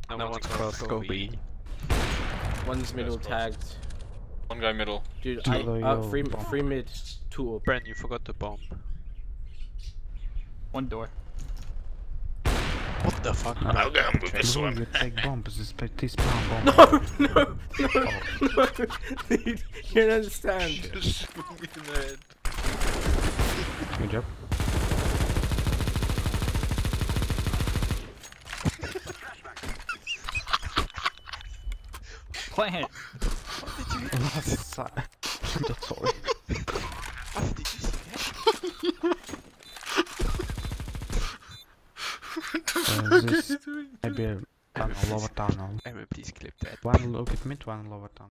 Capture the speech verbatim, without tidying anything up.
No, no one's cross, go B. One's middle tagged. One guy middle. Dude, I, uh, free, free mid, two up. Bren, you forgot the bomb. One door. What the fuck? Oh, I'll get him with this one. You take bombs, this this bomb bomb. No, no, no, no. Dude, you don't understand. Just put me in the head. Good job. Plant! That's sorry. What did you say? Uh, this maybe a tunnel, lower tunnel. Emma, please clip that. One look at mid, one lower tunnel.